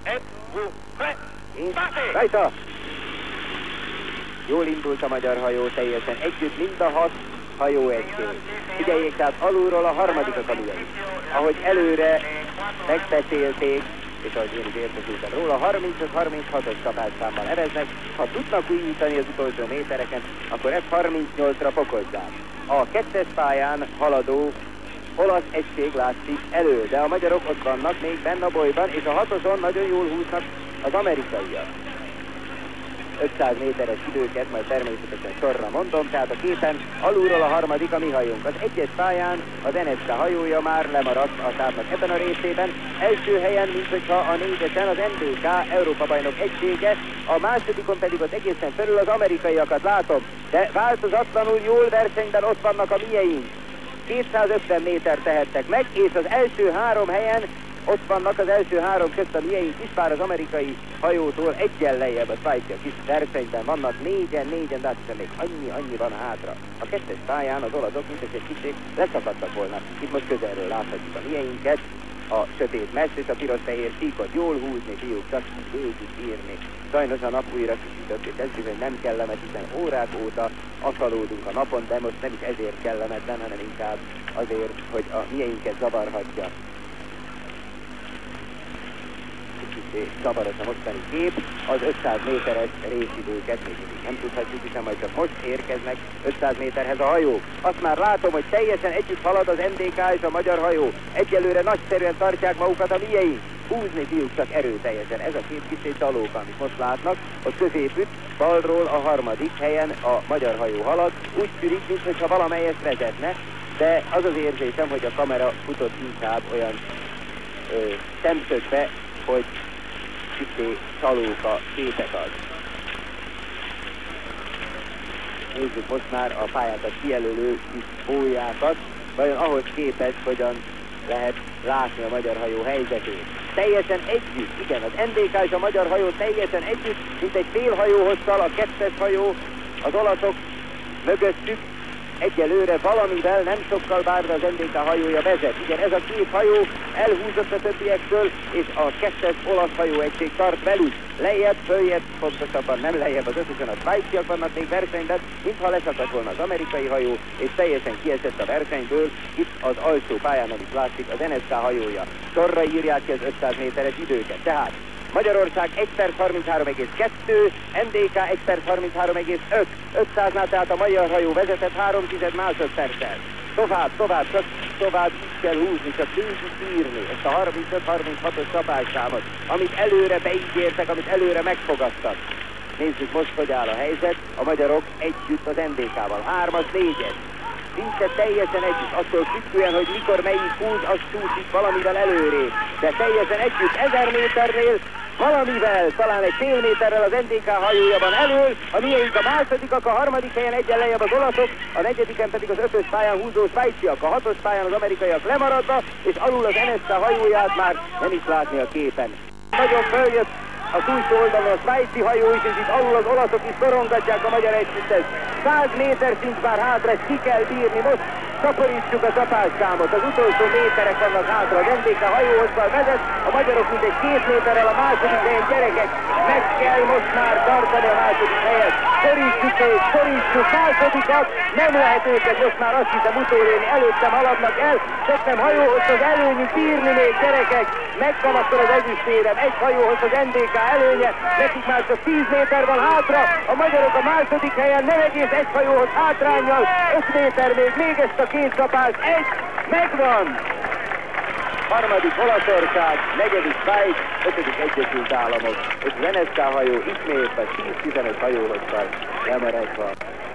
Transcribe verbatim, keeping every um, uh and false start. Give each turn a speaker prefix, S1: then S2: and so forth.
S1: Rajta! Jól indult a magyar hajó, teljesen együtt mind a hat hajóegység. Figyeljék tehát alulról a harmadik a kamiai. Ahogy előre megbeszélték, és ahogy én is értesültem róla, harmincöt-harminchatos csapásszámmal eveznek. Ha tudnak újítani az utolsó métereken, ezt harmincnyolcra fokozzák. A kettes pályán haladó olasz egység látszik elő, de a magyarok ott vannak még benne a bolyban, és a hatoson nagyon jól húznak az amerikaiak. ötszáz méteres időket, majd természetesen sorra mondom, tehát a képen alulról a harmadik a mi hajónk. Az egyes pályán az en es ká hajója már lemaradt a távnak ebben a részében. Első helyen, mint hogyha a négyesen az en bé ká Európa bajnok egysége, a másodikon pedig az egészen felül az amerikaiakat látom, de változatlanul jól versenyben ott vannak a mieink. kétszázötven méter tehettek meg, és az első három helyen ott vannak az első három közt a mieink is, bár az amerikai hajótól egyen lejjebb a svájciak is versenyben vannak, négyen, négyen, de hát hiszen még annyi, annyi van hátra. A kettes pályán az olaszok, mint egy kicsit leszakadtak volna. Itt most közelről láthatjuk a mieinket, a sötét messz és a piros-fehér síkot jól húzni, fiúk, csak végig írni. Sajnos a nap újra kisütött, és ez bizony nem kellemet, hiszen órák óta asszalódunk a napon, de most nem is ezért kellemetlen, hanem inkább azért, hogy a mieinket zavarhatja. Zavaros a mostani kép, az ötszáz méteres részidőket még mindig nem tudhatjuk, hiszen majd csak most érkeznek ötszáz méterhez a hajók. Azt már látom, hogy teljesen együtt halad az en dé ká és a magyar hajó. Egyelőre nagyszerűen tartják magukat a mieink. Húzni fiúk csak erőteljesen. Ez a két kis csalóka, amit most látnak, ott középütt, balról a harmadik helyen a magyar hajó halad. Úgy tűnik, mintha valamelyest vezetne, de az az érzésem, hogy a kamera futott inkább olyan ö, szemszögbe, hogy kicsi csalóka képet ad. Nézzük most már a pályákat kijelölő kis bójákat, vajon ahhoz képest hogyan lehet látni a magyar hajó helyzetét. Teljesen együtt, igen, az en dé ká és a magyar hajó teljesen együtt, mint egy fél hajóhosszal, a kettes hajó, az olaszok mögöttük. Egyelőre valamivel, nem sokkal bár, az en dé ká hajója vezet. Igen, ez a két hajó elhúzott a többiektől, és a kettes olasz hajóegység tart velük. Lejjebb, följebb, pontosabban nem lejjebb, az ötösen a svájciak vannak még versenyben, mintha leszakadt volna az amerikai hajó, és teljesen kiesett a versenyből. Itt az alsó pályán, amit látszik, az en es ká hajója. Sorra írják ki az ötszáz méteres időket. Tehát Magyarország egy perc harminchárom egész kettő, en dé ká egy perc harminchárom egész öt, ötszáznál tehát a magyar hajó vezetett három tized másodperccel. Tovább, tovább, csak tovább kell húzni, csak végig írni ezt a harmincöt harminchatos csapásszámot, amit előre beígértek, amit előre megfogadtak. Nézzük most, hogy áll a helyzet. A magyarok együtt az en dé ká-val. Hármas, négyes. Szinte teljesen együtt, attól függően, hogy mikor melyik húz, az csúszik valamivel előrébb. De teljesen együtt, ezer méternél valamivel, talán egy fél méterrel az en dé ká hajója van elől, a miénk a másodikak, a harmadik helyen egyen lejjebb az olaszok, a negyediken pedig az ötös pályán húzó svájciak, a hatos pályán az amerikaiak lemaradva, és alul az en es ká hajóját már nem is látni a képen. Nagyon följött a túlsó oldalon a svájci hajó is, és itt alul az olaszok is szorongatják a magyar együttes. száz méter sincs már hátra, ezt ki kell bírni most. Szaporítsuk a csapásszámot, az utolsó méterek vannak hátra, az en dé ká hajóhozzal vezet, a magyarok mindegy két méterrel a második helyen, gyerekek, meg kell most már tartani a második helyet, szorítsuk ők, szorítsuk, másodikat, nem lehet őket most már azt hiszem utolérni, előttem haladnak el, csak nem hajóhoz az előnyük bírni még, gyerekek, megvan akkor az ezüstérem, egy hajóhoz az en dé ká előnye, nekik már csak tíz méter van hátra, a magyarok a második helyen nem egész egy hajóhoz hátránnyal, öt méter még, még ezt a két csapás, egy, megvan! Harmadik Olaszország, negyedik Svájc, ötödik Egyesült Államok, és az en es ká hajó ismét a tíz tizenöt hajóhosszal lemaradva.